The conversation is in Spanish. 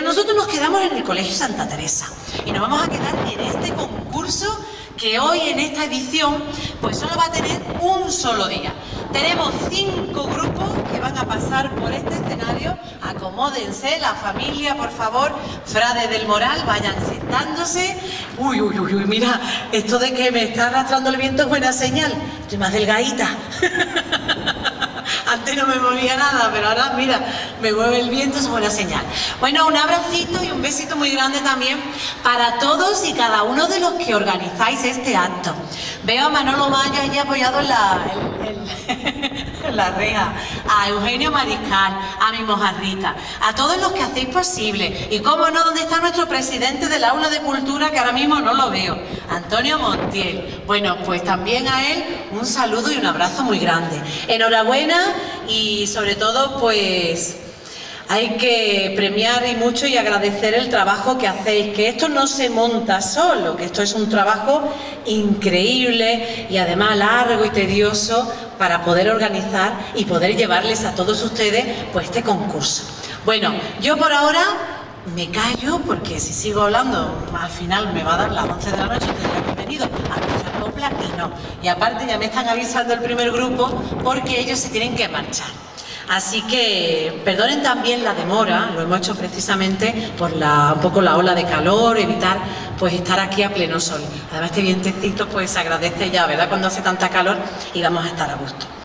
nosotros nos quedamos en el Colegio Santa Teresa y nos vamos a quedar en este concurso que hoy en esta edición pues solo va a tener un solo día. Tenemos 5 grupos que van a pasar por este escenario. Acomódense, la familia, por favor. Frades del Moral, vayan sentándose. Uy, uy, uy, uy, mira, esto de que me está arrastrando el viento es buena señal. Estoy más delgadita. Antes no me movía nada, pero ahora, mira, me mueve el viento, es buena señal. Bueno, un abracito y un besito muy grande también para todos y cada uno de los que organizáis este acto. Veo a Manolo Maya allí apoyado en la reja, a Eugenio Mariscal, a mi mojarrita, a todos los que hacéis posible. Y cómo no, ¿dónde está nuestro presidente del Aula de Cultura, que ahora mismo no lo veo? Antonio Montiel. Bueno, pues también a él un saludo y un abrazo muy grande. Enhorabuena y sobre todo pues hay que premiar y mucho y agradecer el trabajo que hacéis, que esto no se monta solo, que esto es un trabajo increíble y además largo y tedioso para poder organizar y poder llevarles a todos ustedes pues este concurso. Bueno, yo por ahora me callo porque si sigo hablando al final me va a dar las 11 de la noche, tendría que haber venido a escuchar copla y no. Y aparte ya me están avisando el primer grupo porque ellos se tienen que marchar. Así que perdonen también la demora, lo hemos hecho precisamente por un poco la ola de calor, evitar pues estar aquí a pleno sol. Además este vientecito pues se agradece ya, ¿verdad? Cuando hace tanta calor y vamos a estar a gusto.